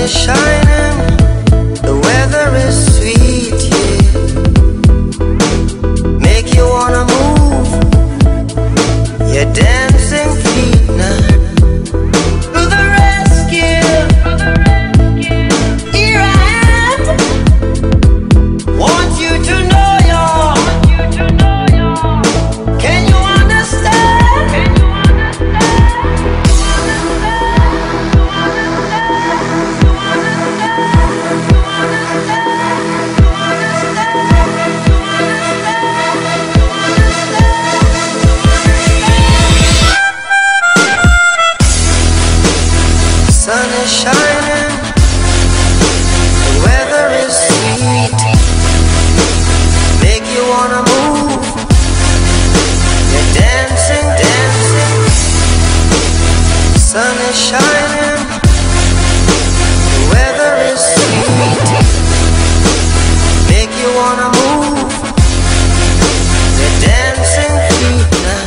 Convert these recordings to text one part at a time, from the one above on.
shining, the weather is sweet, yeah. Make you wanna move your dancing feet now. To the rescue, here I am. Want you to know you're. Can you understand? Sun is shining, the weather is sweet. Make you wanna move, you're dancing, dancing. Sun is shining, the weather is sweet. Make you wanna move, you're dancing feet now.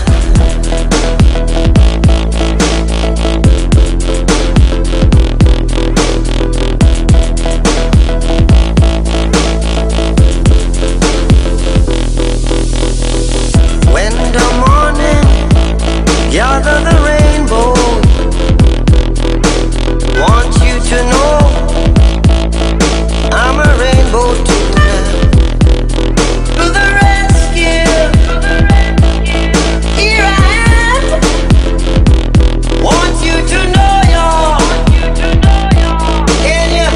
When the morning gather the rainbow, want you to know I'm a rainbow too now. To the rescue, here I am. Want you to know you're. Can you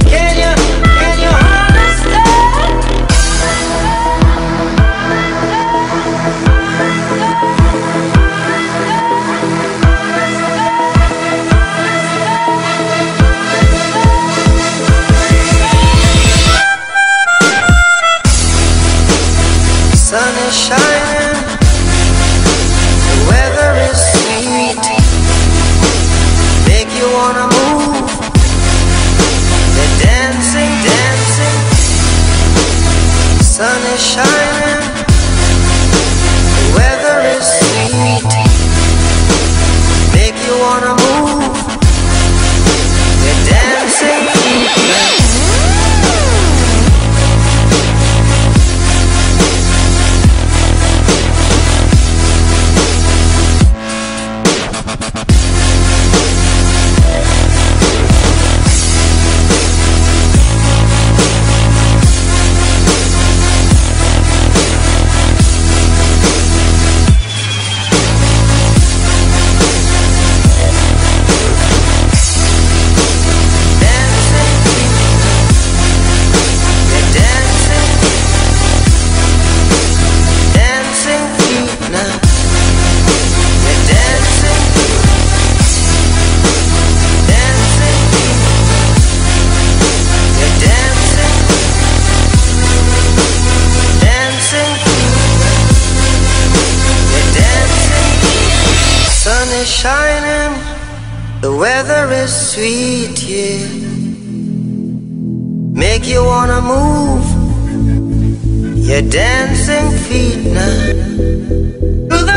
understand? Sun is shining, the weather is sweet. Make you wanna move, you're dancing, dancing. Sun is shining, the weather is sweet. Make you wanna move, you're dancing. Sun is shining, the weather is sweet, yeah. Make you wanna move your dancing feet now. To the